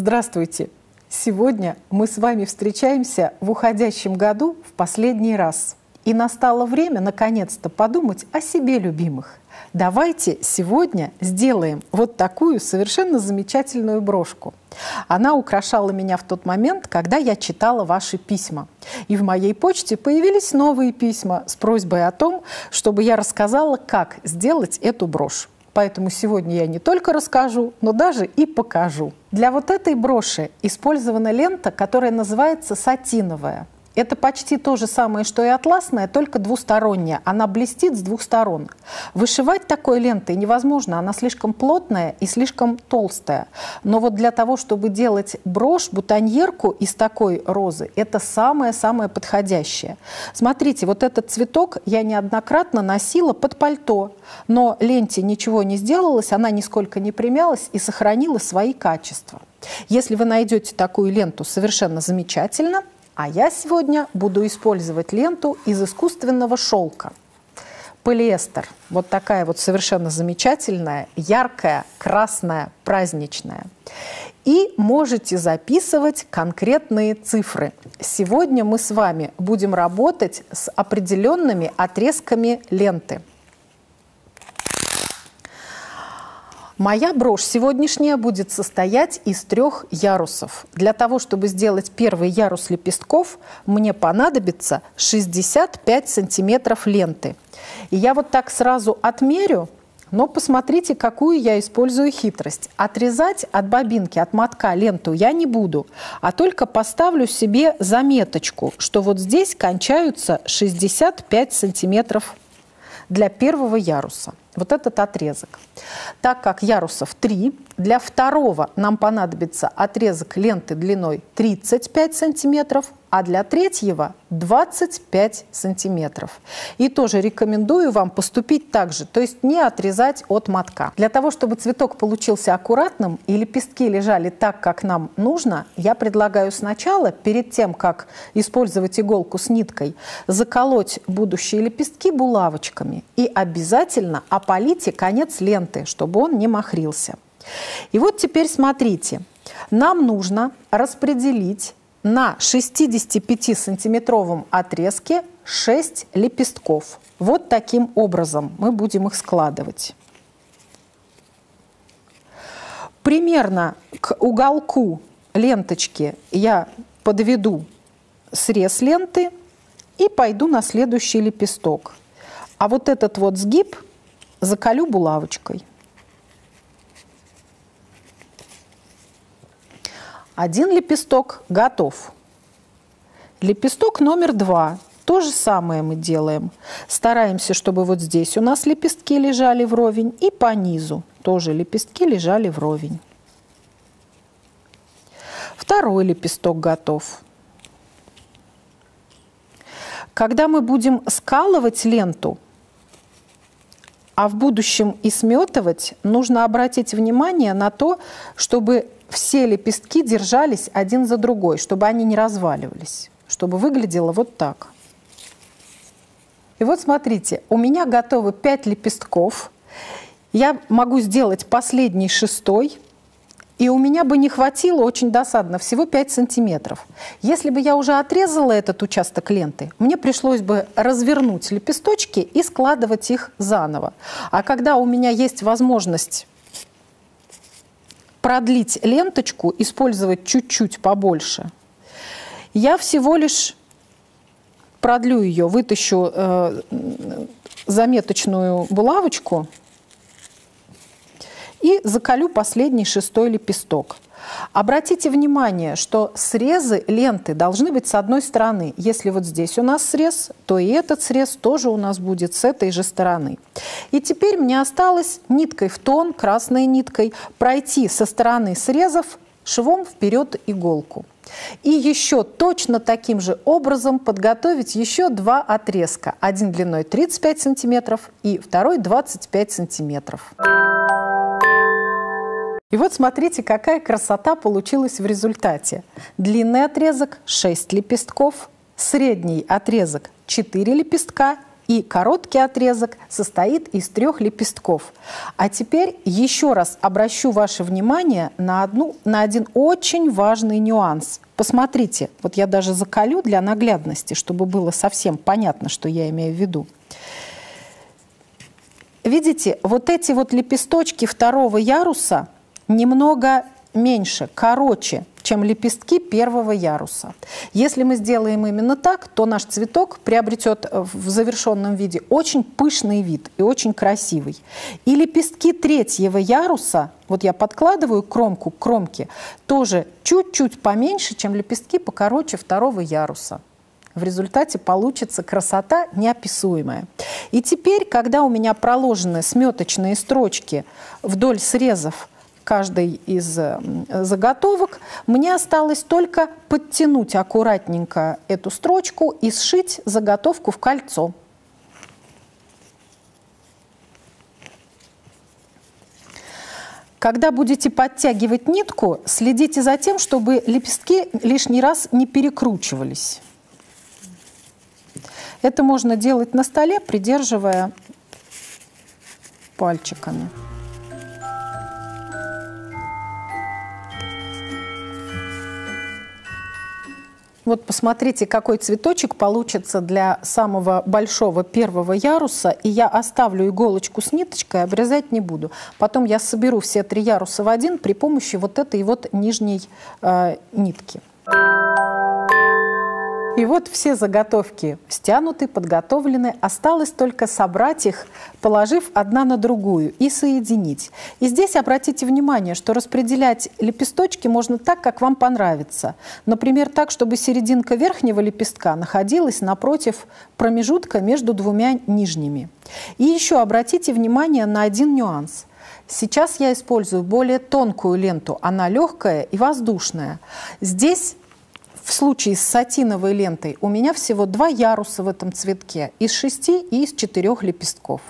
Здравствуйте! Сегодня мы с вами встречаемся в уходящем году в последний раз. И настало время, наконец-то, подумать о себе любимых. Давайте сегодня сделаем вот такую совершенно замечательную брошку. Она украшала меня в тот момент, когда я читала ваши письма. И в моей почте появились новые письма с просьбой о том, чтобы я рассказала, как сделать эту брошь. Поэтому сегодня я не только расскажу, но даже и покажу. Для вот этой броши использована лента, которая называется сатиновая. Это почти то же самое, что и атласная, только двусторонняя. Она блестит с двух сторон. Вышивать такой лентой невозможно, она слишком плотная и слишком толстая. Но вот для того, чтобы делать брошь, бутоньерку из такой розы, это самое-самое подходящее. Смотрите, вот этот цветок я неоднократно носила под пальто, но ленте ничего не сделалось, она нисколько не примялась и сохранила свои качества. Если вы найдете такую ленту, совершенно замечательно. А я сегодня буду использовать ленту из искусственного шелка. Полиэстер. Вот такая вот совершенно замечательная, яркая, красная, праздничная. И можете записывать конкретные цифры. Сегодня мы с вами будем работать с определенными отрезками ленты. Моя брошь сегодняшняя будет состоять из 3 ярусов. Для того, чтобы сделать первый ярус лепестков, мне понадобится 65 сантиметров ленты. И я вот так сразу отмерю, но посмотрите, какую я использую хитрость. Отрезать от бобинки, от мотка ленту я не буду, а только поставлю себе заметочку, что вот здесь кончаются 65 сантиметров для первого яруса. Вот этот отрезок. Так как ярусов 3, для второго нам понадобится отрезок ленты длиной 35 сантиметров, а для третьего 25 сантиметров. И тоже рекомендую вам поступить так же, то есть не отрезать от мотка. Для того, чтобы цветок получился аккуратным и лепестки лежали так, как нам нужно, я предлагаю сначала, перед тем, как использовать иголку с ниткой, заколоть будущие лепестки булавочками и обязательно опалите конец ленты, чтобы он не махрился. И вот теперь смотрите, нам нужно распределить на 65-сантиметровом отрезке 6 лепестков. Вот таким образом мы будем их складывать. Примерно к уголку ленточки я подведу срез ленты и пойду на следующий лепесток. А вот этот вот сгиб заколю булавочкой. Один лепесток готов. Лепесток номер 2. То же самое мы делаем. Стараемся, чтобы вот здесь у нас лепестки лежали вровень, и по низу тоже лепестки лежали вровень. Второй лепесток готов. Когда мы будем скалывать ленту, а в будущем и сметывать, нужно обратить внимание на то, чтобы все лепестки держались один за другой, чтобы они не разваливались, чтобы выглядело вот так. И вот смотрите, у меня готовы 5 лепестков. Я могу сделать последний 6-й, и у меня бы не хватило, очень досадно, всего 5 сантиметров. Если бы я уже отрезала этот участок ленты, мне пришлось бы развернуть лепесточки и складывать их заново. А когда у меня есть возможность продлить ленточку, использовать чуть-чуть побольше, я всего лишь продлю ее, вытащу заметочную булавочку и заколю последний 6-й лепесток. Обратите внимание, что срезы ленты должны быть с одной стороны. Если вот здесь у нас срез, то и этот срез тоже у нас будет с этой же стороны. И теперь мне осталось ниткой в тон, красной ниткой, пройти со стороны срезов швом вперед иголку. И еще точно таким же образом подготовить еще 2 отрезка. Один длиной 35 сантиметров и второй 25 сантиметров. И вот смотрите, какая красота получилась в результате. Длинный отрезок 6 лепестков, средний отрезок 4 лепестка и короткий отрезок состоит из 3 лепестков. А теперь еще раз обращу ваше внимание на один очень важный нюанс. Посмотрите, вот я даже заколю для наглядности, чтобы было совсем понятно, что я имею в виду. Видите, вот эти вот лепесточки 2-го яруса немного меньше, короче, чем лепестки 1-го яруса. Если мы сделаем именно так, то наш цветок приобретет в завершенном виде очень пышный вид и очень красивый. И лепестки 3-го яруса, вот я подкладываю кромку к кромке, тоже чуть-чуть поменьше, чем лепестки покороче 2-го яруса. В результате получится красота неописуемая. И теперь, когда у меня проложены сметочные строчки вдоль срезов каждой из заготовок, мне осталось только подтянуть аккуратненько эту строчку и сшить заготовку в кольцо. Когда будете подтягивать нитку, следите за тем, чтобы лепестки лишний раз не перекручивались. Это можно делать на столе, придерживая пальчиками. Вот посмотрите, какой цветочек получится для самого большого 1-го яруса. И я оставлю иголочку с ниточкой, обрезать не буду. Потом я соберу все 3 яруса в один при помощи вот этой вот нижней нитки. И вот все заготовки стянуты, подготовлены. Осталось только собрать их, положив одна на другую, и соединить. И здесь обратите внимание, что распределять лепесточки можно так, как вам понравится. Например, так, чтобы серединка верхнего лепестка находилась напротив промежутка между 2 нижними. И еще обратите внимание на один нюанс. Сейчас я использую более тонкую ленту, она легкая и воздушная. Здесь в случае с сатиновой лентой у меня всего 2 яруса в этом цветке, из 6 и из 4 лепестков.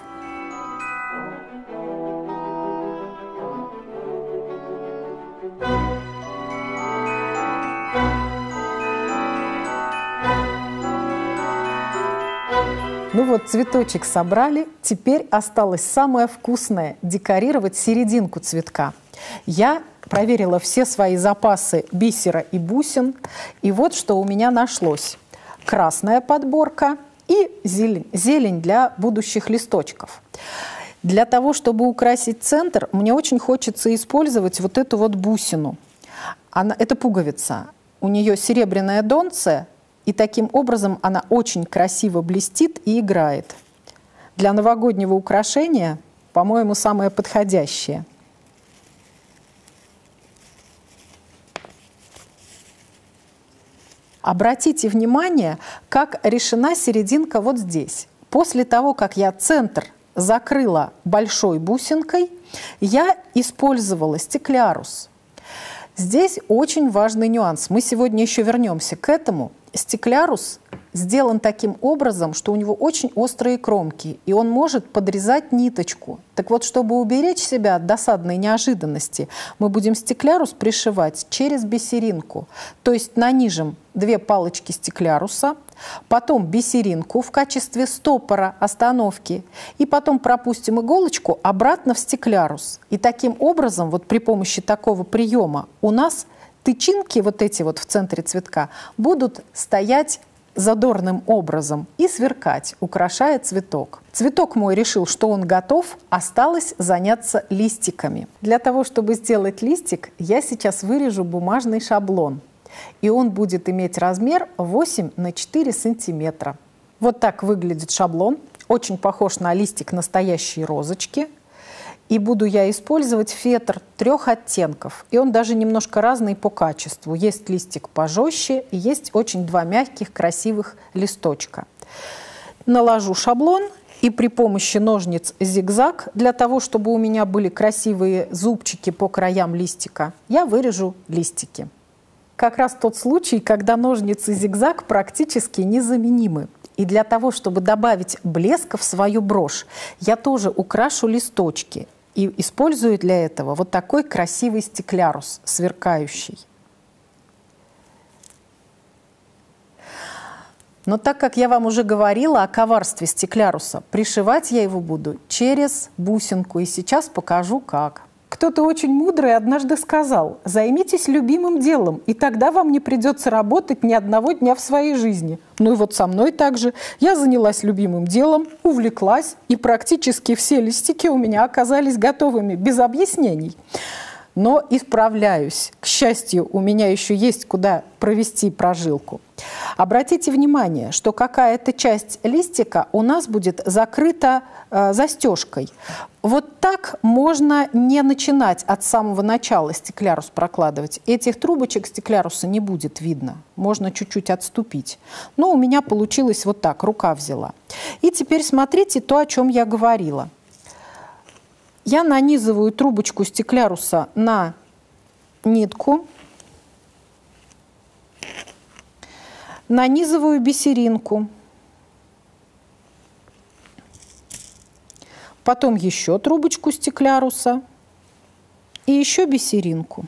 Ну вот, цветочек собрали, теперь осталось самое вкусное – декорировать серединку цветка. Я проверила все свои запасы бисера и бусин, и вот что у меня нашлось. Красная подборка и зелень для будущих листочков. Для того, чтобы украсить центр, мне очень хочется использовать вот эту вот бусину. Это пуговица. У нее серебряное донце, и таким образом она очень красиво блестит и играет. Для новогоднего украшения, по-моему, самое подходящее. Обратите внимание, как решена серединка вот здесь. После того, как я центр закрыла большой бусинкой, я использовала стеклярус. Здесь очень важный нюанс. Мы сегодня еще вернемся к этому. Стеклярус сделан таким образом, что у него очень острые кромки, и он может подрезать ниточку. Так вот, чтобы уберечь себя от досадной неожиданности, мы будем стеклярус пришивать через бисеринку. То есть нанижем 2 палочки стекляруса, потом бисеринку в качестве стопора остановки, и потом пропустим иголочку обратно в стеклярус. И таким образом, вот при помощи такого приема, у нас тычинки вот эти вот в центре цветка будут стоять задорным образом и сверкать, украшая цветок. Цветок мой решил, что он готов, осталось заняться листиками. Для того, чтобы сделать листик, я сейчас вырежу бумажный шаблон. И он будет иметь размер 8 на 4 сантиметра. Вот так выглядит шаблон. Очень похож на листик настоящей розочки. И буду я использовать фетр 3 оттенков. И он даже немножко разный по качеству. Есть листик пожестче и есть очень 2 мягких, красивых листочка. Наложу шаблон и при помощи ножниц зигзаг, для того, чтобы у меня были красивые зубчики по краям листика, я вырежу листики. Как раз тот случай, когда ножницы зигзаг практически незаменимы. И для того, чтобы добавить блеска в свою брошь, я тоже украшу листочки. И использую для этого вот такой красивый стеклярус, сверкающий. Но так как я вам уже говорила о коварстве стекляруса, пришивать я его буду через бусинку, и сейчас покажу как. Кто-то очень мудрый однажды сказал: займитесь любимым делом, и тогда вам не придется работать ни одного дня в своей жизни. Ну и вот со мной также. Я занялась любимым делом, увлеклась, и практически все листики у меня оказались готовыми, без объяснений. Но исправляюсь. К счастью, у меня еще есть куда провести прожилку. Обратите внимание, что какая-то часть листика у нас будет закрыта застежкой. Вот так можно не начинать от самого начала стеклярус прокладывать. Этих трубочек стекляруса не будет видно. Можно чуть-чуть отступить. Но у меня получилось вот так, рука взяла. И теперь смотрите то, о чем я говорила. Я нанизываю трубочку стекляруса на нитку, нанизываю бисеринку, потом еще трубочку стекляруса и еще бисеринку.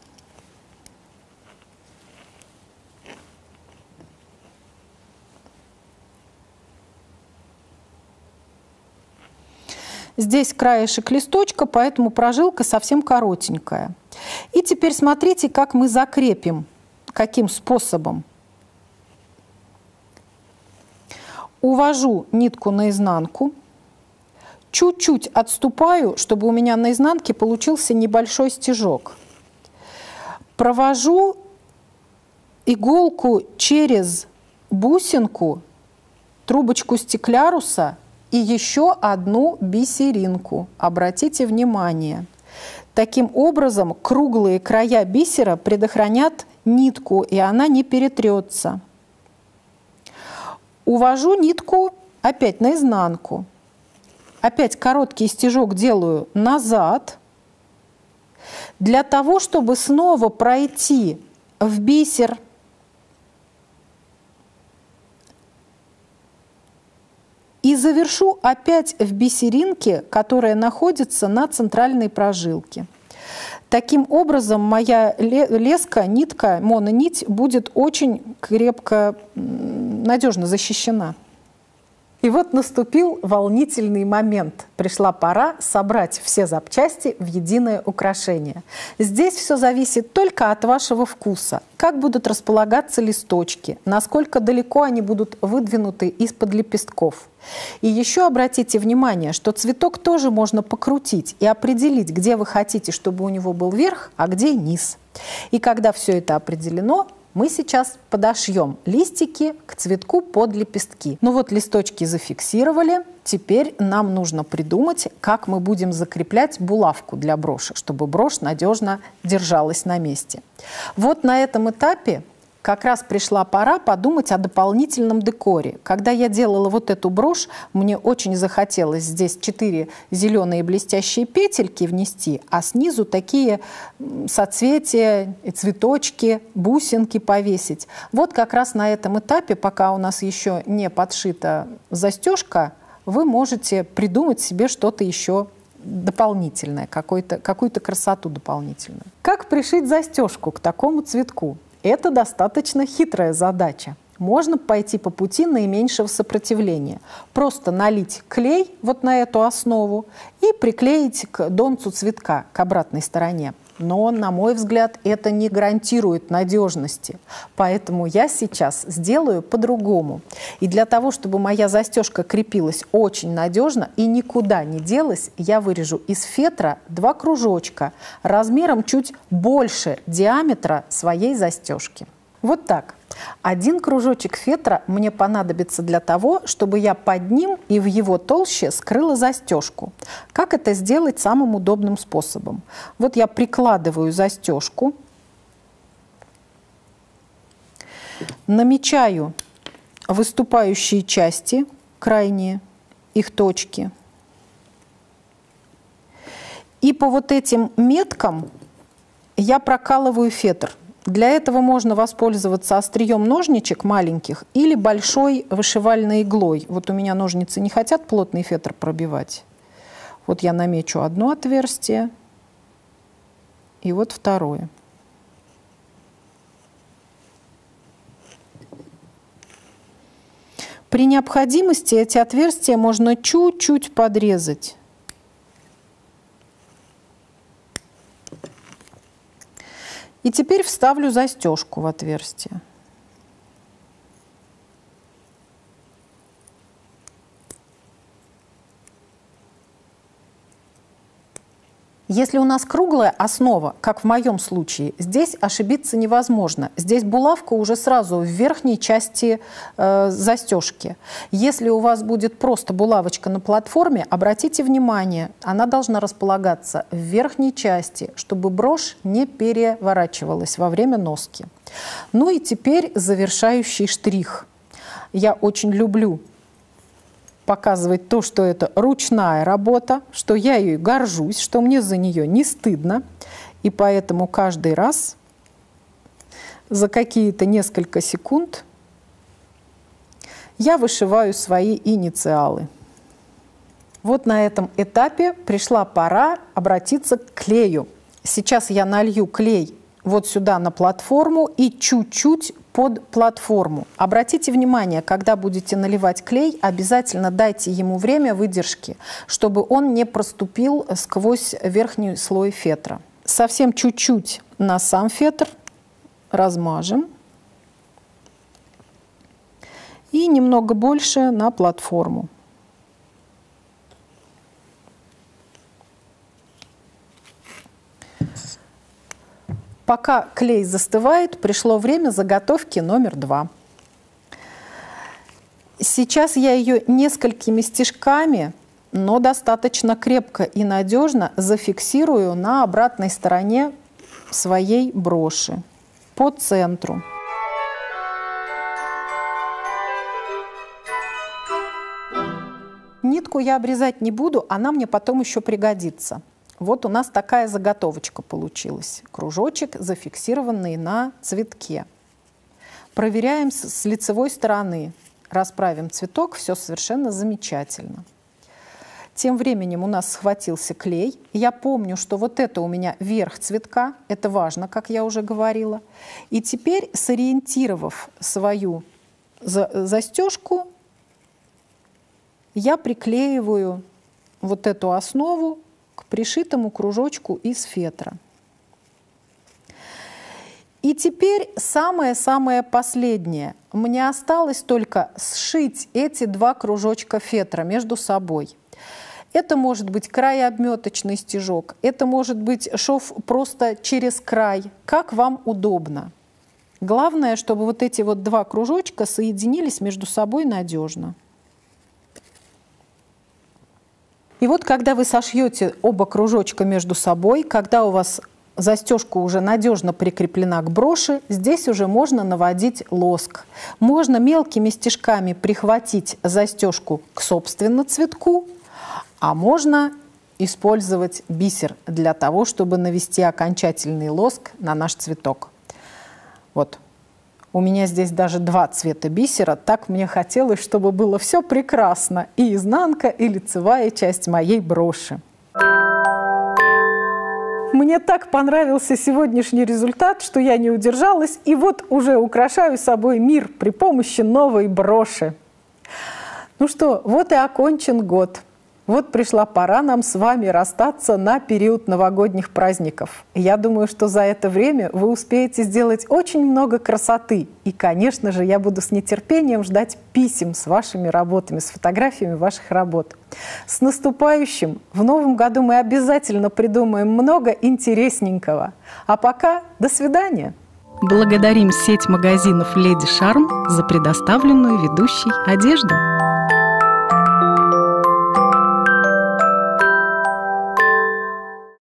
Здесь краешек листочка, поэтому прожилка совсем коротенькая. И теперь смотрите, как мы закрепим, каким способом. Увожу нитку наизнанку, чуть-чуть отступаю, чтобы у меня на изнанке получился небольшой стежок. Провожу иголку через бусинку, трубочку стекляруса и еще одну бисеринку. Обратите внимание. Таким образом, круглые края бисера предохранят нитку, и она не перетрется. Увожу нитку опять наизнанку. Опять короткий стежок делаю назад. Для того, чтобы снова пройти в бисер, и завершу опять в бисеринке, которая находится на центральной прожилке. Таким образом, моя леска, нитка, мононить будет очень крепко, надежно защищена. И вот наступил волнительный момент. Пришла пора собрать все запчасти в единое украшение. Здесь все зависит только от вашего вкуса. Как будут располагаться листочки, насколько далеко они будут выдвинуты из-под лепестков. И еще обратите внимание, что цветок тоже можно покрутить и определить, где вы хотите, чтобы у него был верх, а где низ. И когда все это определено, мы сейчас подошьем листики к цветку под лепестки. Ну вот листочки зафиксировали. Теперь нам нужно придумать, как мы будем закреплять булавку для броши, чтобы брошь надежно держалась на месте. Вот на этом этапе как раз пришла пора подумать о дополнительном декоре. Когда я делала вот эту брошь, мне очень захотелось здесь 4 зеленые блестящие петельки внести, а снизу такие соцветия, цветочки, бусинки повесить. Вот как раз на этом этапе, пока у нас еще не подшита застежка, вы можете придумать себе что-то еще дополнительное, какую-то красоту дополнительную. Как пришить застежку к такому цветку? Это достаточно хитрая задача. Можно пойти по пути наименьшего сопротивления. Просто налить клей вот на эту основу и приклеить к донцу цветка, к обратной стороне. Но, на мой взгляд, это не гарантирует надежности. Поэтому я сейчас сделаю по-другому. И для того, чтобы моя застежка крепилась очень надежно и никуда не делась, я вырежу из фетра 2 кружочка размером чуть больше диаметра своей застежки. Вот так. 1 кружочек фетра мне понадобится для того, чтобы я под ним и в его толще скрыла застежку. Как это сделать самым удобным способом? Вот я прикладываю застежку, намечаю выступающие части, крайние, их точки. И по вот этим меткам я прокалываю фетр. Для этого можно воспользоваться острием ножничек маленьких или большой вышивальной иглой. Вот у меня ножницы не хотят плотный фетр пробивать. Вот я намечу одно отверстие и вот второе. При необходимости эти отверстия можно чуть-чуть подрезать. И теперь вставлю застежку в отверстие. Если у нас круглая основа, как в моем случае, здесь ошибиться невозможно. Здесь булавка уже сразу в верхней части застежки. Если у вас будет просто булавочка на платформе, обратите внимание, она должна располагаться в верхней части, чтобы брошь не переворачивалась во время носки. Ну и теперь завершающий штрих. Я очень люблю показывать то, что это ручная работа, что я ею горжусь, что мне за нее не стыдно. И поэтому каждый раз за какие-то несколько секунд я вышиваю свои инициалы. Вот на этом этапе пришла пора обратиться к клею. Сейчас я налью клей вот сюда на платформу и чуть-чуть под платформу. Обратите внимание, когда будете наливать клей, обязательно дайте ему время выдержки, чтобы он не проступил сквозь верхний слой фетра. Совсем чуть-чуть на сам фетр размажем и немного больше на платформу. Пока клей застывает, пришло время заготовки номер 2. Сейчас я ее несколькими стежками, но достаточно крепко и надежно зафиксирую на обратной стороне своей броши по центру. Нитку я обрезать не буду, она мне потом еще пригодится. Вот у нас такая заготовочка получилась. Кружочек, зафиксированный на цветке. Проверяем с лицевой стороны. Расправим цветок, все совершенно замечательно. Тем временем у нас схватился клей. Я помню, что вот это у меня верх цветка. Это важно, как я уже говорила. И теперь, сориентировав свою застежку, я приклеиваю вот эту основу к пришитому кружочку из фетра. И теперь самое-самое последнее. Мне осталось только сшить эти 2 кружочка фетра между собой. Это может быть краеобметочный стежок, это может быть шов просто через край, как вам удобно. Главное, чтобы вот эти вот 2 кружочка соединились между собой надежно. И вот когда вы сошьете оба кружочка между собой, когда у вас застежка уже надежно прикреплена к броши, здесь уже можно наводить лоск. Можно мелкими стежками прихватить застежку к собственно цветку, а можно использовать бисер для того, чтобы навести окончательный лоск на наш цветок. Вот. У меня здесь даже 2 цвета бисера. Так мне хотелось, чтобы было все прекрасно. И изнанка, и лицевая часть моей броши. Мне так понравился сегодняшний результат, что я не удержалась. И вот уже украшаю собой мир при помощи новой броши. Ну что, вот и окончен год. Вот пришла пора нам с вами расстаться на период новогодних праздников. Я думаю, что за это время вы успеете сделать очень много красоты. И, конечно же, я буду с нетерпением ждать писем с вашими работами, с фотографиями ваших работ. С наступающим! В новом году мы обязательно придумаем много интересненького. А пока до свидания! Благодарим сеть магазинов «Леди Шарм» за предоставленную ведущей одежду.